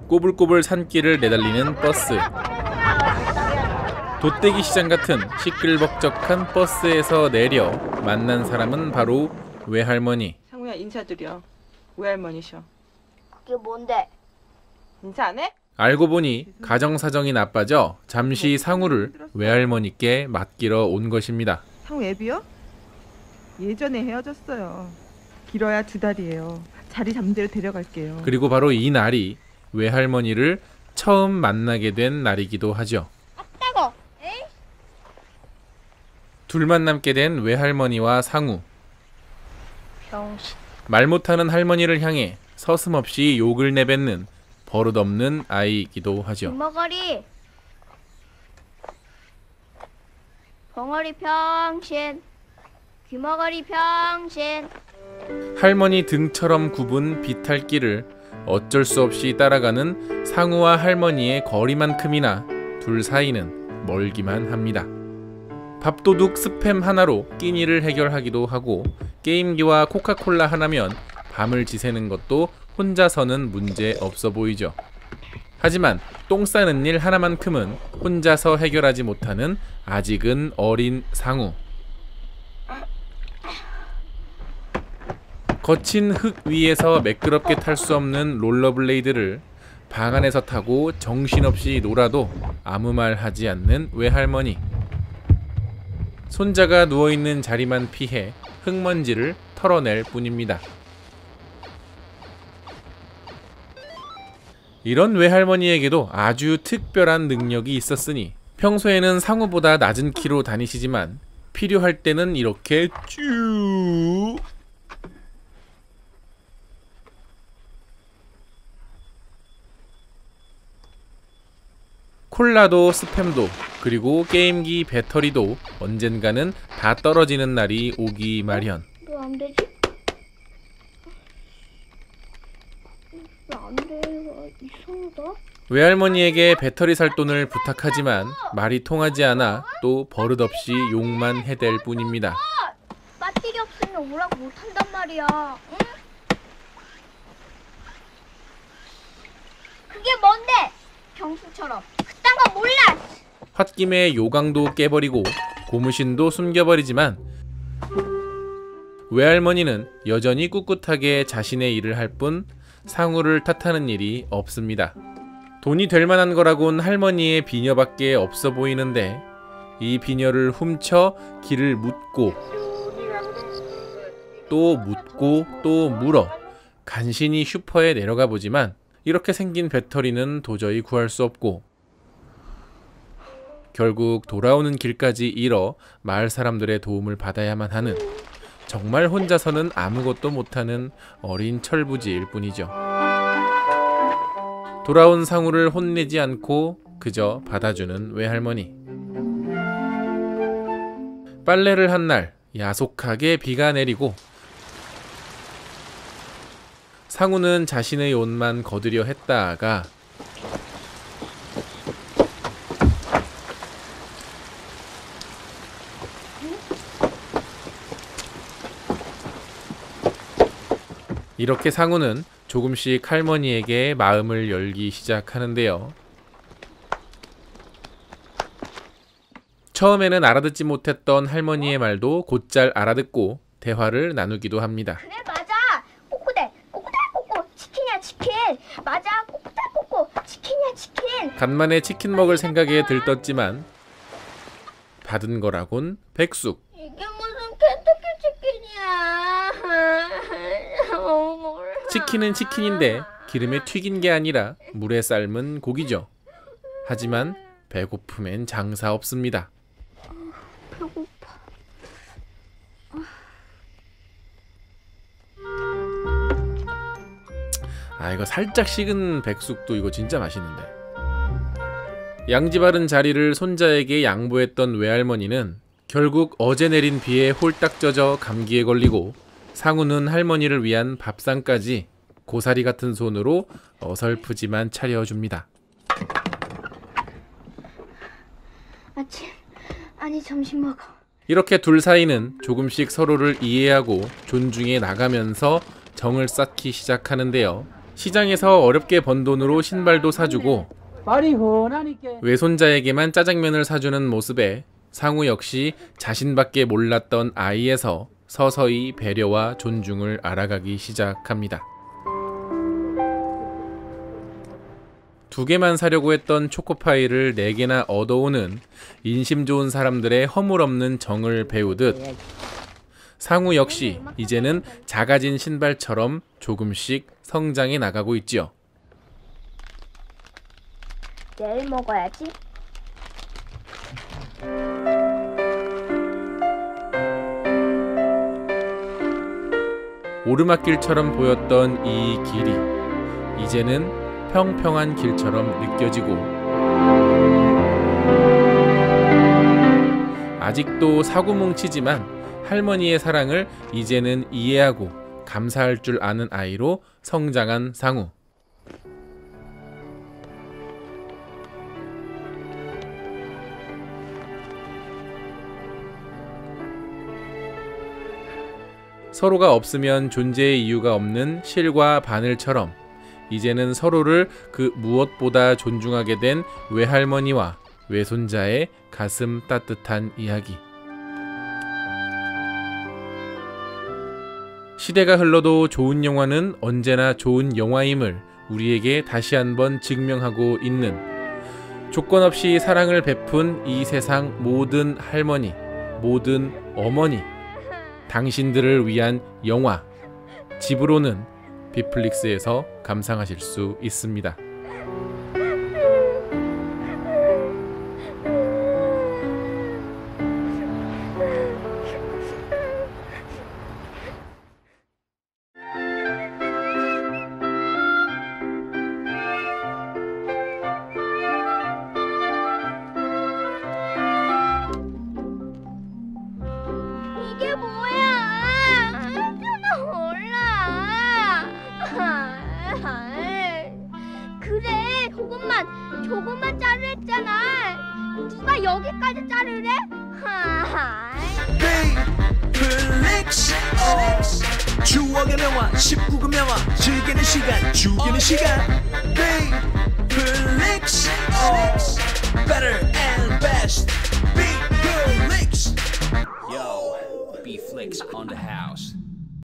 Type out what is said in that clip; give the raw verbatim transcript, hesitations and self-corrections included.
꼬불꼬불 산길을 내달리는 버스. 돗대기 시장 같은 시끌벅적한 버스에서 내려 만난 사람은 바로 외할머니. 상우야, 인사드려. 외할머니셔. 그게 뭔데? 인사 안 해? 알고 보니 가정사정이 나빠져 잠시 상우를 외할머니께 맡기러 온 것입니다. 상우 애비요? 예전에 헤어졌어요. 길어야 두 달이에요. 자리 잡는 대로 데려갈게요. 그리고 바로 이 날이 외할머니를 처음 만나게 된 날이기도 하죠. 아따고! 에이? 둘만 남게 된 외할머니와 상우. 병신. 말 못하는 할머니를 향해 서슴없이 욕을 내뱉는 버릇없는 아이이기도 하죠. 귀머거리. 벙어리 병신. 귀머거리 병신. 할머니 등처럼 굽은 비탈길을 어쩔 수 없이 따라가는 상우와 할머니의 거리만큼이나 둘 사이는 멀기만 합니다. 밥도둑 스팸 하나로 끼니를 해결하기도 하고 게임기와 코카콜라 하나면 밤을 지새는 것도 혼자서는 문제 없어 보이죠. 하지만 똥 싸는 일 하나만큼은 혼자서 해결하지 못하는 아직은 어린 상우. 거친 흙 위에서 매끄럽게 탈 수 없는 롤러블레이드를 방 안에서 타고 정신없이 놀아도 아무 말 하지 않는 외할머니. 손자가 누워있는 자리만 피해 흙먼지를 털어낼 뿐입니다. 이런 외할머니에게도 아주 특별한 능력이 있었으니 평소에는 상우보다 낮은 키로 다니시지만 필요할 때는 이렇게 쭉 콜라도 스팸도 그리고 게임기 배터리도 언젠가는 다 떨어지는 날이 오기 마련. 왜 안 되지? 왜 안 돼? 이상하다. 외할머니에게 배터리 살 돈을 부탁하지만 말이 통하지 않아 또 버릇없이 욕만 해댈 뿐입니다. 배터리 없으면 오라고 못한단 말이야. 응? 그게 뭔데? 경수처럼 그딴 거 몰라. 홧김에 요강도 깨버리고 고무신도 숨겨버리지만 외할머니는 여전히 꿋꿋하게 자신의 일을 할 뿐 상우를 탓하는 일이 없습니다. 돈이 될 만한 거라곤 할머니의 비녀밖에 없어 보이는데 이 비녀를 훔쳐 길을 묻고 또 묻고 또 물어 간신히 슈퍼에 내려가 보지만 이렇게 생긴 배터리는 도저히 구할 수 없고 결국 돌아오는 길까지 잃어 마을 사람들의 도움을 받아야만 하는 정말 혼자서는 아무것도 못하는 어린 철부지일 뿐이죠. 돌아온 상우를 혼내지 않고 그저 받아주는 외할머니. 빨래를 한 날 야속하게 비가 내리고 상우는 자신의 옷만 거두려 했다가 이렇게 상우는 조금씩 할머니에게 마음을 열기 시작하는데요. 처음에는 알아듣지 못했던 할머니의 말도 곧잘 알아듣고 대화를 나누기도 합니다. 그래 맞아. 꼬꼬대 꼬꼬대 꼬꼬 치킨이야 치킨. 맞아 꼬꼬대 꼬꼬 치킨이야 치킨. 간만에 치킨 먹을 생각에 들떴지만 받은 거라곤 백숙. 이게 무슨 켄터키 치킨이야. 치킨은 치킨인데 기름에 튀긴 게 아니라 물에 삶은 고기죠. 하지만 배고픔엔 장사 없습니다. 배고파. 아 이거 살짝 식은 백숙도 이거 진짜 맛있는데. 양지 바른 자리를 손자에게 양보했던 외할머니는 결국 어제 내린 비에 홀딱 젖어 감기에 걸리고 상우는 할머니를 위한 밥상까지 고사리 같은 손으로 어설프지만 차려줍니다. 아침 아니 점심 먹어. 이렇게 둘 사이는 조금씩 서로를 이해하고 존중해 나가면서 정을 쌓기 시작하는데요. 시장에서 어렵게 번 돈으로 신발도 사주고 발이 훤하니까. 외손자에게만 짜장면을 사주는 모습에 상우 역시 자신밖에 몰랐던 아이에서 서서히 배려와 존중을 알아가기 시작합니다. 두 개만 사려고 했던 초코파이를 네 개나 얻어오는 인심 좋은 사람들의 허물없는 정을 배우듯 상우 역시 이제는 작아진 신발처럼 조금씩 성장해 나가고 있지요. 내일 먹어야지. 오르막길처럼 보였던 이 길이 이제는 평평한 길처럼 느껴지고 아직도 사고뭉치지만 할머니의 사랑을 이제는 이해하고 감사할 줄 아는 아이로 성장한 상우. 서로가 없으면 존재의 이유가 없는 실과 바늘처럼 이제는 서로를 그 무엇보다 존중하게 된 외할머니와 외손자의 가슴 따뜻한 이야기. 시대가 흘러도 좋은 영화는 언제나 좋은 영화임을 우리에게 다시 한번 증명하고 있는 조건 없이 사랑을 베푼 이 세상 모든 할머니, 모든 어머니, 당신들을 위한 영화 집으로는 빗플릭스에서 감상하실 수 있습니다. 이게 뭐야? 나 몰라. 그래, 조금만, 조금만 자르랬잖아. 누가 여기까지 자르래? 넷플릭스 추억의 명화 십구 금 영화 즐기는 시간 죽이는 시간